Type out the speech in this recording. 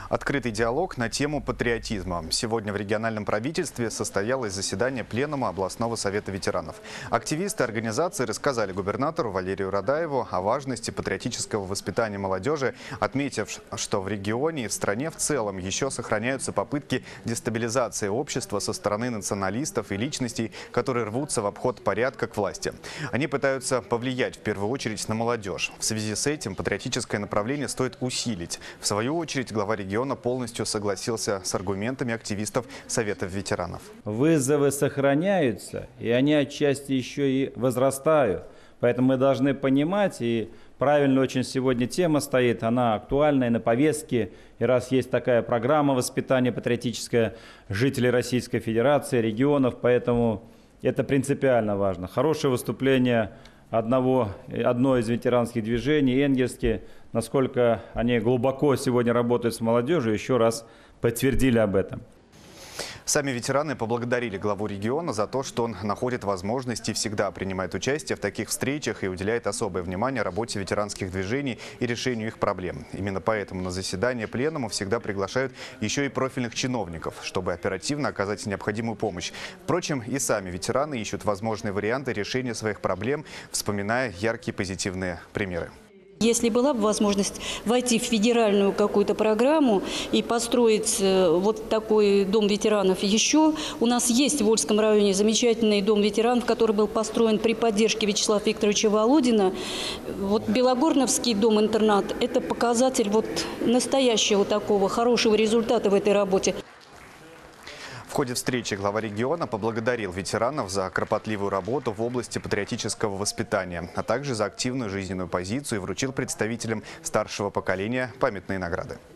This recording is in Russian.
Открытый диалог на тему патриотизма. Сегодня в региональном правительстве состоялось заседание Пленума областного совета ветеранов. Активисты организации рассказали губернатору Валерию Радаеву о важности патриотического воспитания молодежи, отметив, что в регионе и в стране в целом еще сохраняются попытки дестабилизации общества со стороны националистов и личностей, которые рвутся в обход порядка к власти. Они пытаются повлиять в первую очередь на молодежь. В связи с этим патриотическое направление стоит усилить. В свою очередь глава региона полностью согласился с аргументами активистов Советов ветеранов. Вызовы сохраняются, и они отчасти еще и возрастают. Поэтому мы должны понимать, и правильно очень сегодня тема стоит, она актуальная на повестке. И раз есть такая программа воспитания патриотическая жителей Российской Федерации, регионов, поэтому это принципиально важно. Хорошее выступление одной из ветеранских движений, Энгельске, насколько они глубоко сегодня работают с молодежью, еще раз подтвердили об этом. Сами ветераны поблагодарили главу региона за то, что он находит возможности и всегда принимает участие в таких встречах и уделяет особое внимание работе ветеранских движений и решению их проблем. Именно поэтому на заседание пленума всегда приглашают еще и профильных чиновников, чтобы оперативно оказать необходимую помощь. Впрочем, и сами ветераны ищут возможные варианты решения своих проблем, вспоминая яркие позитивные примеры. Если была бы возможность войти в федеральную какую-то программу и построить вот такой дом ветеранов еще, у нас есть в Вольском районе замечательный дом ветеранов, который был построен при поддержке Вячеслава Викторовича Володина. Вот Белогорновский дом-интернат – это показатель вот настоящего такого хорошего результата в этой работе. В ходе встречи глава региона поблагодарил ветеранов за кропотливую работу в области патриотического воспитания, а также за активную жизненную позицию и вручил представителям старшего поколения памятные награды.